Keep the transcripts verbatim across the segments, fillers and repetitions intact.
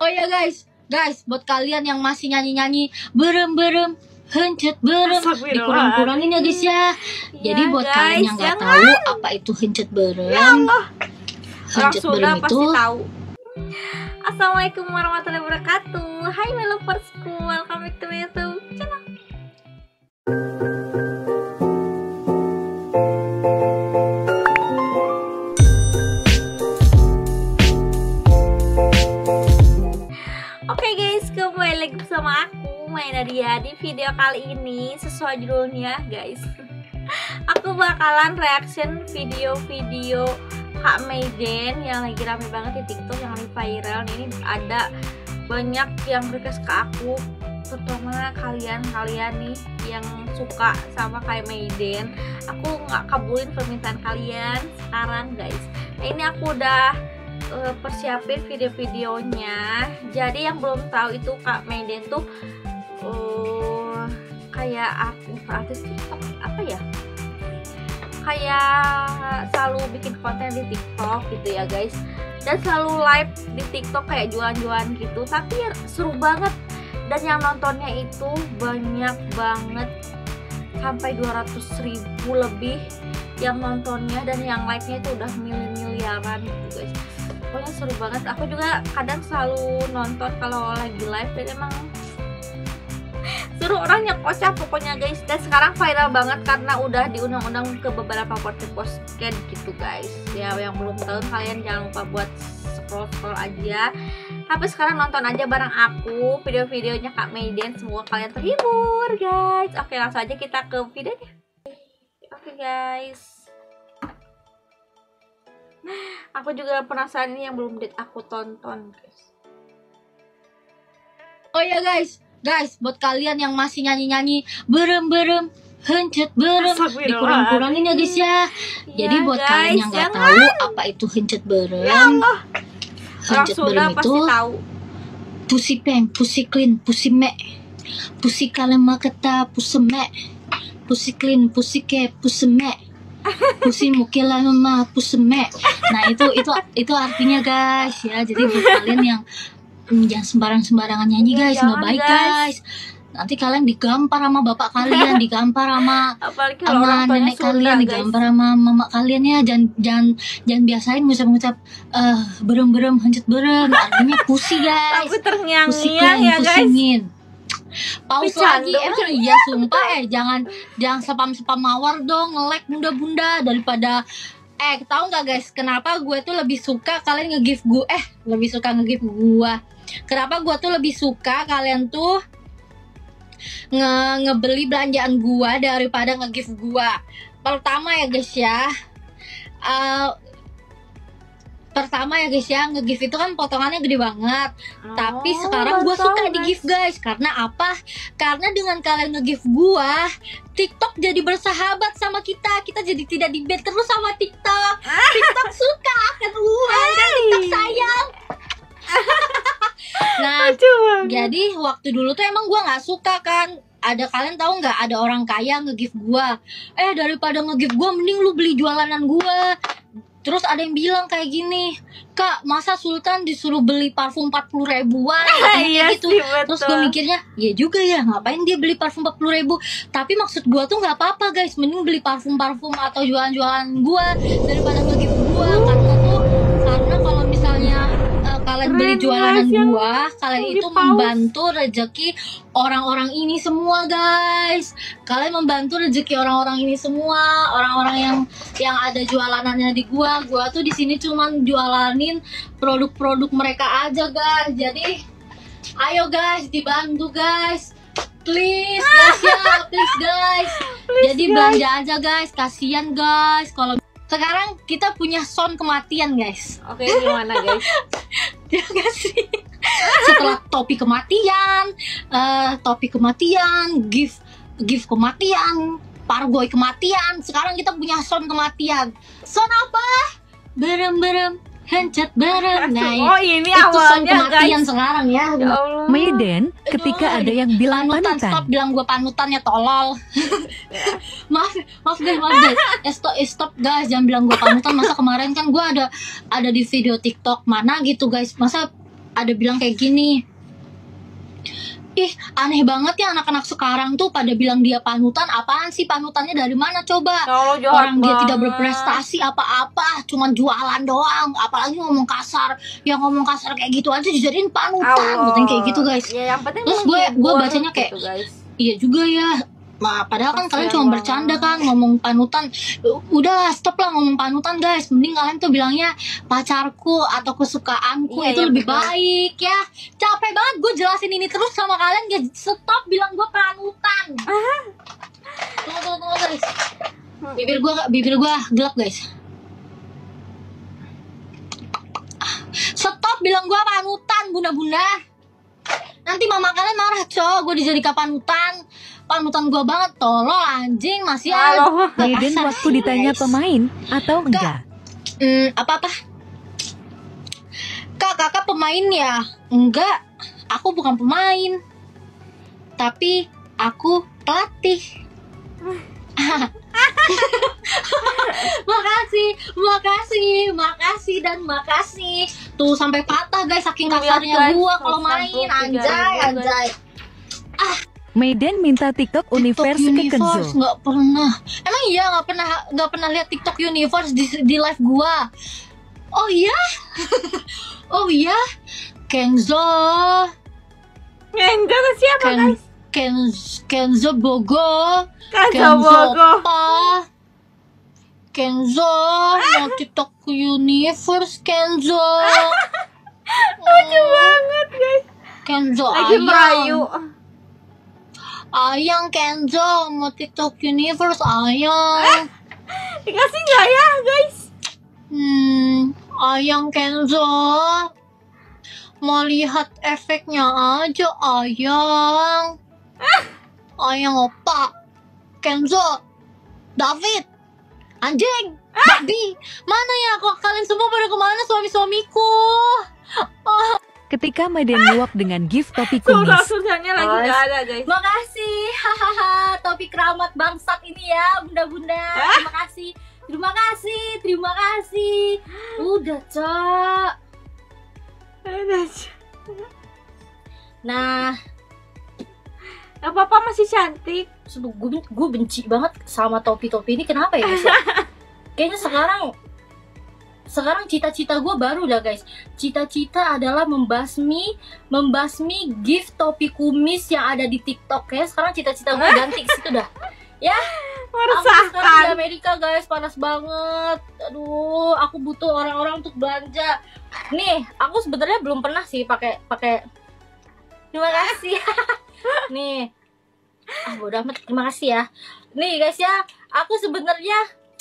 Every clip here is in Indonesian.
Oh ya guys, guys, buat kalian yang masih nyanyi-nyanyi berem-berem, hencut berem, dikurang-kurangin ya guys ya. Jadi Ya, buat guys, kalian yang nggak jangan. tahu apa itu hencut berem, Ya Allah, orang hencut Sunda berem pasti itu tahu. Assalamualaikum warahmatullahi wabarakatuh. Hai my loversku, welcome back to my YouTube channel. Oke guys, kembali lagi bersama aku Mai Nadia. Di video kali ini sesuai judulnya guys, aku bakalan reaction video-video Kak Mayden yang lagi rame banget di TikTok, yang lagi viral. Ini ada banyak yang request ke aku, terutama kalian-kalian nih yang suka sama Kak Mayden. Aku nggak kabulin permintaan kalian sekarang guys. Nah, ini aku udah uh, persiapin video-videonya. Jadi yang belum tahu itu Kak Mayden tuh uh, kayak artis, artis TikTok apa ya? Kayak selalu bikin konten di TikTok gitu ya guys, dan selalu live di TikTok kayak jualan-jualan gitu, tapi ya seru banget. Dan yang nontonnya itu banyak banget, sampai dua ratus ribu lebih yang nontonnya, dan yang like-nya itu udah miliar-miliaran gitu guys. Pokoknya seru banget. Aku juga kadang selalu nonton kalau lagi live, dan emang seru, orangnya kocak pokoknya guys. Dan sekarang viral banget karena udah diundang-undang ke beberapa podcast gitu guys ya. Yang belum tahu, kalian jangan lupa buat scroll-scroll aja. Tapi sekarang nonton aja bareng aku video-videonya Kak Mayden. Semoga kalian terhibur guys. Oke, langsung aja kita ke videonya. Oke guys, aku juga penasaran ini yang belum aku tonton guys. Oh ya guys, guys, buat kalian yang masih nyanyi-nyanyi berem-berem, hencut berem, dikurang-kurangin ya guys ya. Jadi Ya, buat guys, kalian yang nggak jangan. tahu apa itu hencut berem, Ya Allah, orang hencut Sunda berem itu pasti tahu. pusi peng, pusi clean, pusi me, pusi kalema kata puseme, pusi clean, pusi ke, puseme, pusi mukila mama puseme. Nah itu itu itu artinya guys ya. Jadi buat kalian yang Hmm, jangan sembarang-sembarangan nyanyi Ya, guys, nggak jangan, baik guys. guys. Nanti kalian digampar sama bapak kalian, digampar sama Apalagi kalau sama orang tuanya nenek Sunda kalian, guys. digampar sama mama kalian ya. Jangan jangan jangan biasain ngucap-ngucap eh berem-berem, hencut berem. Artinya pusi guys. Tapi Pusi terngiang-ngiang kalian, ya guys. pusingin. Pause lagi, Bercanda. emang iya sumpah eh jangan jangan spam-spam mawar dong, nge-like bunda-bunda daripada. Eh tahu nggak guys, kenapa gue tuh lebih suka kalian nge-give gue eh lebih suka nge-give gue. Kenapa gue tuh lebih suka kalian tuh nge ngebeli belanjaan gue daripada nge-give gue. Pertama ya guys ya, uh, pertama ya guys ya, nge-give itu kan potongannya gede banget. Oh, Tapi sekarang gue baru suka tahu, di give guys. Karena apa? Karena dengan kalian nge-give gue, TikTok jadi bersahabat sama kita. Kita jadi tidak di-ban terus sama TikTok. TikTok suka akan gue, dan TikTok sayang. Nah, jadi waktu dulu tuh emang gue nggak suka kan. Ada, kalian tahu nggak, ada orang kaya nge-give gue. Eh daripada nge-give gue, mending lu beli jualanan gue. Terus ada yang bilang kayak gini, Kak, masa Sultan disuruh beli parfum empat puluh ribuan? Iya gitu. sih, Terus betul. gue mikirnya, ya juga ya, ngapain dia beli parfum empat puluh ribu? Tapi maksud gue tuh nggak apa-apa guys, mending beli parfum-parfum atau jualan-jualan gue daripada nge-give gue. Karena tuh, karena kalau misalnya uh, kalian beli Keren, jualanan guys, yang gue, kalian di itu pause. membantu rezeki orang-orang ini semua guys. Kalian membantu rezeki orang-orang ini semua, orang-orang yang yang ada jualanannya di gua. Gua tuh di sini cuman jualanin produk-produk mereka aja guys. Jadi ayo guys, dibantu guys. Please guys ya, please guys. Please, Jadi guys. belanja aja guys, kasihan guys. Kalau sekarang kita punya sound kematian guys. Oke, gimana guys? Terima kasih. Setelah topi kematian, eh, topi kematian, gift gift kematian, parboy kematian, sekarang kita punya sound kematian. Sound apa? Berem-berem, hencut berem. Nah, Oh, ini itu sound awalnya kematian guys. sekarang ya. Ya Allah. Mayden ketika ada yang bilang Panutan, stop panutan. bilang gue panutan ya tolol. maaf, maaf guys, maaf guys. Eh, stop, eh, stop guys, jangan bilang gue panutan. Masa kemarin kan gue ada ada di video TikTok mana gitu guys. Masa ada bilang kayak gini, ih aneh banget ya anak-anak sekarang tuh pada bilang dia panutan. Apaan sih panutannya, dari mana coba? Kalau jahat Orang dia banget. tidak berprestasi apa-apa, cuman jualan doang, apalagi ngomong kasar. Yang ngomong kasar kayak gitu aja dijadiin panutan, Allah. katanya kayak gitu guys. Ya yang penting Terus gue gue menghibur bacanya kayak gitu, guys. iya juga ya. Nah, padahal kan kalian Kasian cuma banget. bercanda kan ngomong panutan. Udah stop lah ngomong panutan guys. Mending kalian tuh bilangnya pacarku atau kesukaanku. Iya, itu iya, lebih betul. baik ya. Capek banget gue jelasin ini terus sama kalian guys. Stop bilang gue panutan. Tunggu tunggu tunggu guys. Bibir gue bibir gue gelap guys. Stop bilang gue panutan bunda-bunda. Nanti mama kalian marah cowok. Gue dijadikan panutan. Panutan gue banget, tolol anjing masih ada. Halo. Maiden Kasar, waktu ditanya guys. pemain atau enggak. Hmm, apa-apa? Kak, kakak pemain ya? Enggak, aku bukan pemain. Tapi aku pelatih. Makasih, makasih, makasih dan makasih. Tuh sampai patah guys saking Lihat, kasarnya guys, gua kalau seratus main, enam puluh tiga anjay, ribu, anjay. Maiden minta TikTok Universe TikTok ke Universe Kenzo. nggak pernah. Emang iya nggak pernah nggak pernah lihat TikTok Universe di di live gua. Oh iya, oh iya, Kenzo, Kenzo tuh siapa, Ken, guys? Kenzo, Kenzo Bogo, Kenzo Bogo. Pa, Kenzo mau TikTok Universe Kenzo. Lucu banget, guys. Kenzo Lagi merayu. ayang, ayang Kenzo mau TikTok Universe ayang. Dikasih nggak ya, guys? Hmm, ayang Kenzo mau lihat efeknya aja ayang. Ayang opa Kenzo David anjing babi mana ya, kok kalian semua pada kemana suami-suamiku? Ketika Maiden meluap dengan gift topi kumis. Susah-susahnya lagi Guys. nggak ada, guys. Makasih, hahaha, topi keramat bangsat ini ya, bunda-bunda. Terima kasih, terima kasih, terima kasih. Udah, Cok. Nah, Gak apa-apa, masih cantik. gue gue benci banget sama topi-topi ini. Kenapa ya guys? ya? Kayaknya sekarang sekarang cita-cita gue baru dah guys. Cita-cita adalah membasmi membasmi gift topi kumis yang ada di TikTok ya. Sekarang cita-cita gue ganti ke situ dah. Ya, aku sekarang di Meresahkan. Amerika guys, panas banget. Aduh, aku butuh orang-orang untuk belanja. Nih, aku sebenarnya belum pernah sih pakai pakai. Terima kasih. Nih, ah bodo amat, terima kasih ya. Nih guys ya, aku sebenarnya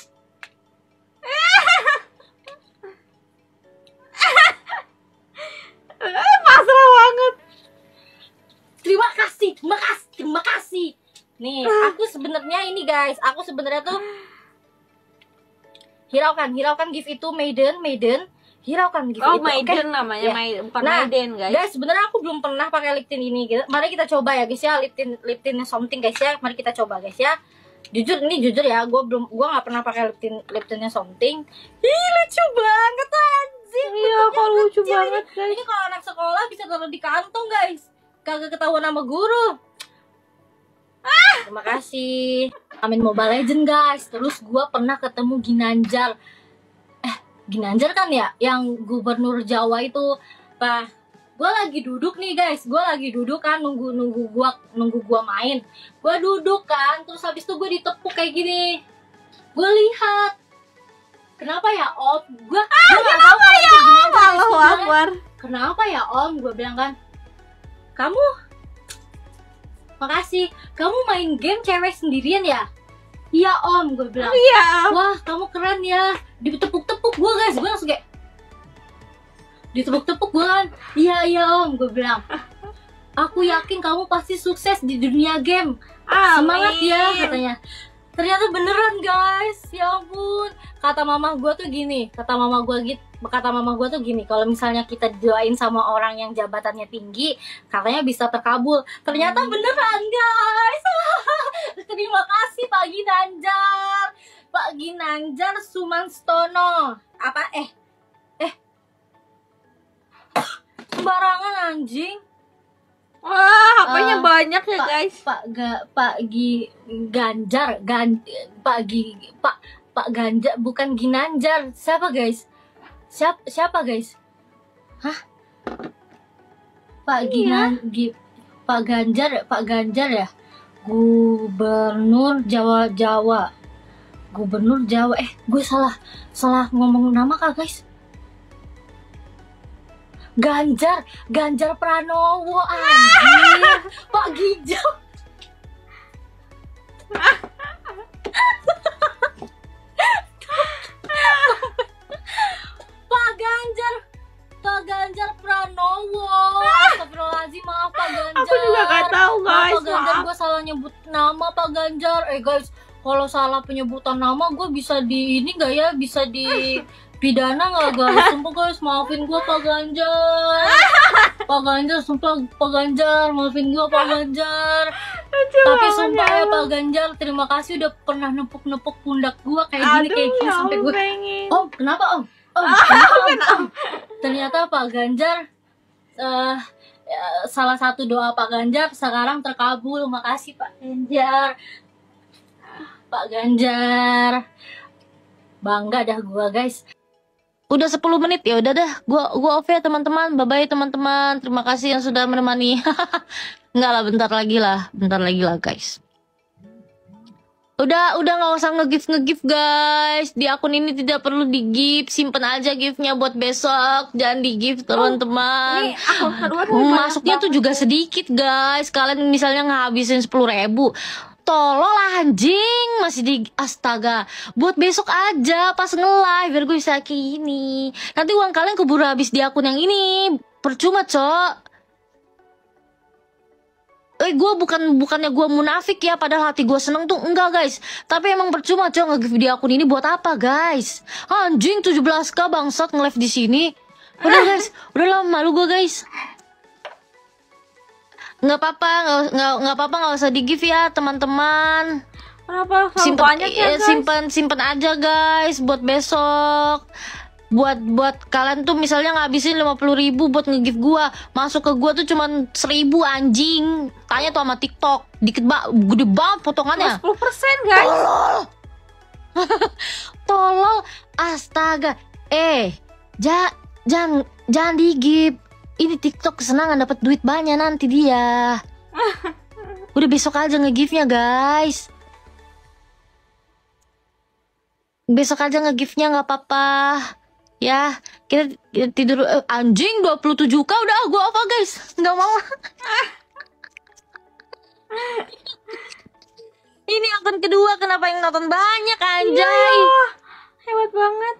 Pasrah banget. terima kasih, terima kasih, terima kasih. Nih, aku sebenarnya ini guys, aku sebenarnya tuh hiraukan, hiraukan gift itu Maiden, Maiden, hiraukan gift Oh, itu. Oke? Maiden namanya, Ya. Maiden, bukan Nah, Maiden, guys. Guys, sebenarnya aku belum pernah pakai lip tint ini. Gitu. Mari kita coba ya guys ya, lip tint lip tint something guys ya. Mari kita coba guys ya. Jujur ini jujur ya, gue belum gue nggak pernah pakai lip tint lip tintnya something. Ih, lucu banget anjing. Iya, kok lucu kecil banget, ini. guys. Ini kalau anak sekolah bisa taruh di kantong guys. Kagak ketahuan sama guru. Terima kasih. Amin Mobile Legend guys. Terus gue pernah ketemu Ginanjar. Eh, Ginanjar kan ya, yang gubernur Jawa itu. Pak, gue lagi duduk nih guys. Gue lagi duduk kan nunggu nunggu gua nunggu gua main. Gue duduk kan, terus habis itu gue ditepuk kayak gini. Gue lihat. Kenapa ya Om? Gue ah, nggak tahu kalau itu Ginanjar. guys. Allahu Gua bilang, Akbar. kenapa ya Om? Gue bilang kan, kamu makasih, kamu main game cewek sendirian ya? Iya Om, gue bilang. Iya. Wah, kamu keren ya. Ditepuk-tepuk gue guys, gue langsung kayak ditepuk-tepuk gue kan. Iya iya Om, gue bilang. Aku yakin kamu pasti sukses di dunia game. Semangat ya katanya. Ternyata beneran guys, ya ampun. Kata mama gue tuh gini, kata mama gue gitu, kata mama gue tuh gini, kalau misalnya kita doain sama orang yang jabatannya tinggi, katanya bisa terkabul. Ternyata beneran guys. Terima kasih Pak Ginanjar, Pak Ginanjar Sumanstono. Apa eh eh sembarangan anjing. Wah, apanya Eh, banyak ya Pak, guys. Pak Ga, Pak Gi Ganjar, Gan, Pak Gi, Pak Pak Ganjar, bukan Ginanjar. Siapa guys? Siapa siapa guys? Hah? Pak Iya. Ginan, Gi, Pak Ganjar, Pak Ganjar ya? Gubernur Jawa Jawa. Gubernur Jawa. Eh, gue salah salah ngomong nama kah guys? Ganjar, Ganjar Pranowo anjir. Pak Gijal. Pak Ganjar, Pak Ganjar Pranowo. Astagfirullahaladzim, maaf Pak Ganjar. Aku juga gak tahu Maaf, guys. Pak Ganjar, Maaf. gue salah nyebut nama Pak Ganjar. Eh guys, kalau salah penyebutan nama gue bisa di ini gak ya? Bisa di pidana nggak guys? Sumpah guys, maafin gue Pak Ganjar. Pak Ganjar, sumpah Pak Ganjar, maafin gue Pak Ganjar. Lucu Tapi banget sumpah ya ya Pak Ganjar, terima kasih udah pernah nepuk-nepuk pundak gue kayak gini Aduh, kayak gini ya sampai ampun, gue. pengen. Om, kenapa Om? Om, kenapa Om? Om? Ternyata Pak Ganjar, eh, ya, salah satu doa Pak Ganjar sekarang terkabul. Makasih Pak Ganjar. Pak Ganjar, bangga dah gua guys. Udah sepuluh menit ya udah dah. Gua gua off ya teman-teman. Bye bye teman-teman. Terima kasih yang sudah menemani. Enggak lah, bentar lagi lah. Bentar lagi lah guys. Udah udah nggak usah nge-gift nge-gift guys. Di akun ini tidak perlu di-gift. Simpen aja giftnya buat besok. Jangan di-gift teman-teman. Ini akun kedua tuh Hmm, banyak masuknya tuh banget. juga sedikit guys. Kalian misalnya ngabisin sepuluh ribu, tolol anjing, masih di astaga. Buat besok aja pas nge-live biar gue bisa kayak gini. Nanti uang kalian keburu habis di akun yang ini. Percuma cok. Eh gue bukan bukannya gue munafik ya, padahal hati gue seneng tuh enggak guys. Tapi emang percuma cok nge-gift di akun ini buat apa guys? Anjing tujuh belas k bangsat nge-live di sini. Udah guys, udah lama malu gue guys. Nggak apa-apa, nggak nggak nggak apa-apa, nggak usah di-give ya teman-teman. Kenapa selalu Simpen banyak ya eh, guys? simpen simpen aja guys buat besok. Buat buat kalian tuh misalnya ngabisin lima puluh ribu buat nge-give gua, masuk ke gua tuh cuman seribu anjing. Tanya tuh sama TikTok, dikit banget, gede banget potongannya. sepuluh persen guys. Tolol, astaga. Eh, ja, jangan jangan di-give. Ini TikTok kesenangan dapat duit banyak nanti dia. Udah besok aja nge-give-nya guys. Besok aja nge-give-nya nggak apa-apa. Ya, kita, kita tidur eh, anjing dua puluh tujuh k udah gua apa guys? Nggak mau. Ini akun kedua, kenapa yang nonton banyak anjay? Iya, hebat banget.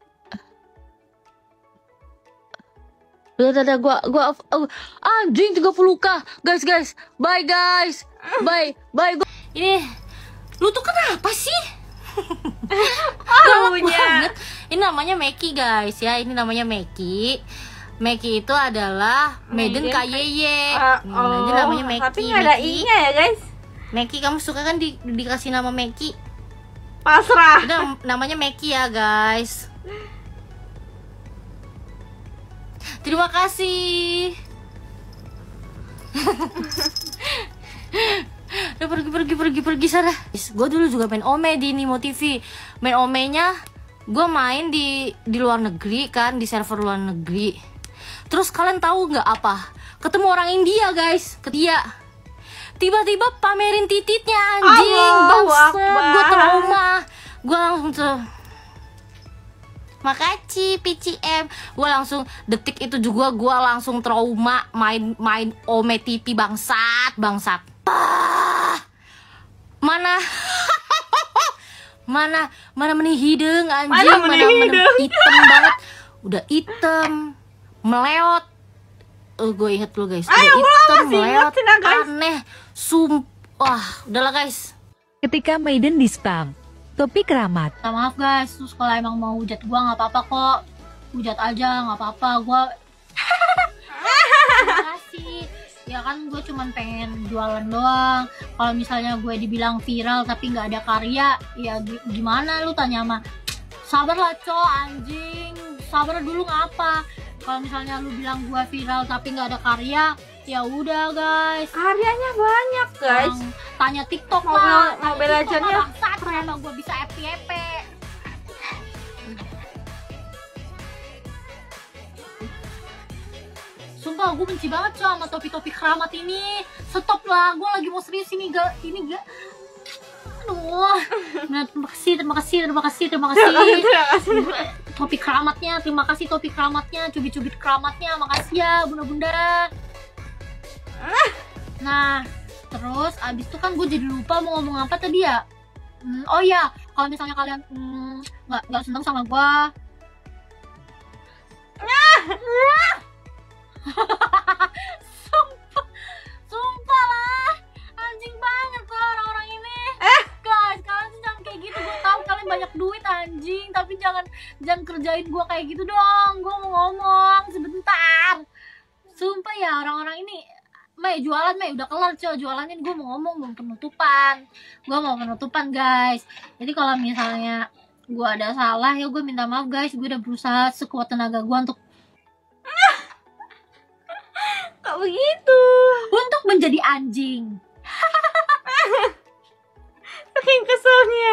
Udah, udah, udah, gua, gua, oh, anjing tiga puluh k, guys, guys, bye guys, bye, bye. Gua... Ini, lu tuh kenapa sih? Galak Punya. banget. Ini namanya Meki guys ya, ini namanya Meki. Meki itu adalah Maiden Maiden K Y Y. Ah, Nah, ini namanya Meki. tapi nggak ada Meki. i-nya ya guys. Meki, kamu suka kan di, dikasih nama Meki? Pasrah. Udah, namanya Meki ya guys. Terima kasih. Udah pergi pergi pergi pergi sana. Gue dulu juga main Ome di Nimo T V. Main Omenya gue main di di luar negeri kan, di server luar negeri. Terus kalian tahu nggak apa? Ketemu orang India guys, ketia. Tiba-tiba pamerin tititnya anjing, Allahu bangsat. Akbar. Gue trauma. Gue langsung tuh. Makasih P C M. Gue langsung detik itu juga gue langsung trauma main main Ome T V bangsat bangsat. Ah, mana mana mana menih hidung anjing, Mana menih hidung? hitam banget, udah hitam meleot. Oh, gue inget dulu guys, udah Ayo, gua hitam masih inget meleot sih, nah, guys. aneh sumpah. Udahlah guys. Ketika Maiden di spam, topik keramat. Minta maaf guys, terus kalau emang mau hujat gua nggak apa-apa kok, hujat aja nggak apa-apa. Gua terima kasih. Ya kan gue cuman pengen jualan doang. Kalau misalnya gue dibilang viral tapi nggak ada karya, ya gi- gimana lu tanya sama. Sabar lah cok, anjing. Sabar dulu ngapa? Kalau misalnya lu bilang gue viral tapi nggak ada karya, ya udah guys. Karyanya banyak guys. Yang tanya TikTok Mobile- lah. Mobile Legends-nya saat kenapa gue bisa F Y P. Sumpah gue benci banget coy sama topi-topi keramat ini. Stop lah, gue lagi mau serius ini gak, ini gak. Aduh. Nah, terima kasih, terima kasih, terima kasih, terima kasih. Topi keramatnya, terima kasih topi keramatnya, cubit-cubit keramatnya, makasih ya bunda-bunda. Nah, terus abis itu kan gue jadi lupa mau ngomong apa tadi ya. Hmm, oh ya, kalau misalnya kalian hmm, nggak nggak seneng sama gue, sumpah, sumpah lah, anjing banget loh orang-orang ini. Eh, guys, kalian tuh jangan kayak gitu. Gue tahu kalian banyak duit anjing, tapi jangan jangan kerjain gue kayak gitu dong. Gue mau ngomong sebentar. Sumpah ya orang-orang ini. Mei jualan, Mei udah kelar coy jualannya. Gue mau ngomong mau penutupan. Gue mau penutupan guys. Jadi kalau misalnya gue ada salah ya gue minta maaf guys. Gue udah berusaha sekuat tenaga gue untuk Kok begitu? untuk menjadi anjing. Saking keselnya.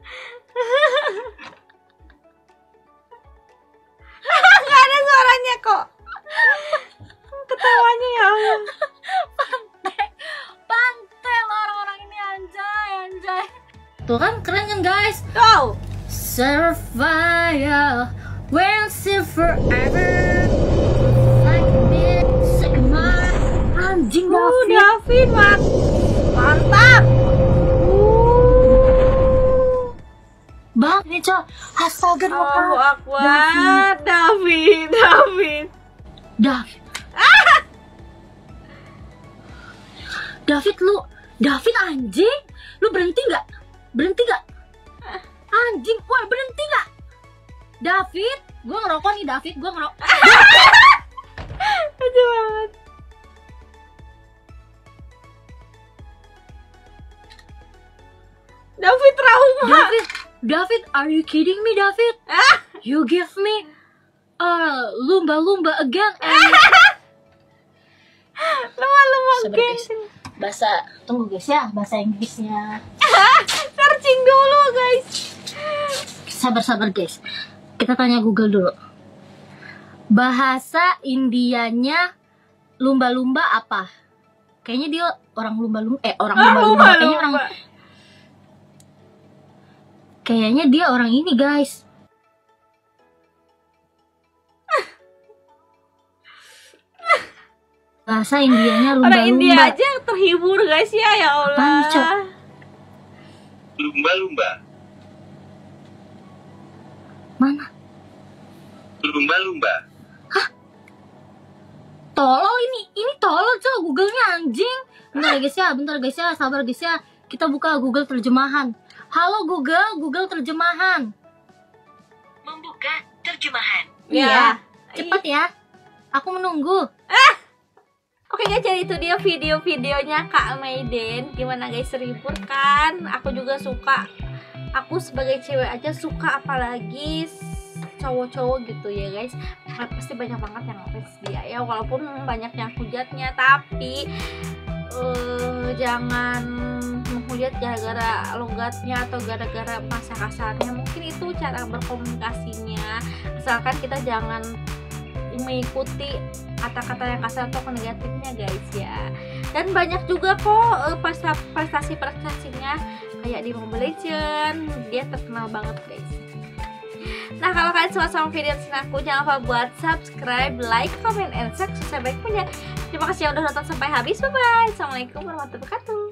Gak ada suaranya kok. Ketawanya ya Allah. Pantai, pantai lo orang-orang ini anjay, anjay. Tuh kan keren kan guys. Tuh. Survival will see forever. Like me, sama anjing Uh, David. David, Mak. Mantap. Uh. Bang, ini coy. Astaga, Allahu David. Akbar. David, David. David. David lu, David anjing. Lu berhenti nggak? Berhenti nggak? Anjing, woi berhenti nggak? David, gue ngerokok nih David, gue ngerokok. Lucu banget. David trauma. David, David, are you kidding me, David? You give me uh, lumba-lumba again and Lama-lama Sabar, geng. guys. bahasa tunggu guys ya, bahasa Inggrisnya. Searching dulu guys. Sabar-sabar guys. Kita tanya Google dulu. Bahasa Indianya lumba-lumba apa? Kayaknya dia orang lumba-lumba eh orang Ah, lumba-lumba. Kayaknya orang lumba-lumba. Kayaknya dia orang ini guys. Bahasa Indianya Orang India lumba-lumba. aja yang terhibur guys ya, ya Apaan, Allah. Cok? Lumba-lumba. Mana? Lumba-lumba. Tolol ini, ini tolol coy, Google-nya anjing. Bentar ya guys ya, bentar guys ya, sabar guys ya. Kita buka Google terjemahan. Halo Google, Google terjemahan. Membuka terjemahan. Ya. Cepat ya. Aku menunggu. Oke guys, jadi itu dia video-videonya Kak Maiden. Gimana guys, terhibur kan? Aku juga suka. Aku sebagai cewek aja suka, apalagi cowok-cowok gitu ya guys. Pasti banyak banget yang ngefans dia ya, walaupun banyak yang hujatnya, tapi uh, jangan menghujat gara-gara logatnya atau gara-gara bahasa kasarnya. Mungkin itu cara berkomunikasinya, asalkan kita jangan mengikuti kata-kata yang kasar atau negatifnya guys ya. Dan banyak juga kok uh, prestasi-prestasinya kayak di Mobile Legends, dia terkenal banget guys. Nah, kalau kalian suka sama video di sini aku, jangan lupa buat subscribe, like, comment, and share. Sampai punya. Terima kasih yang udah nonton sampai habis. Bye bye. Assalamualaikum warahmatullahi wabarakatuh.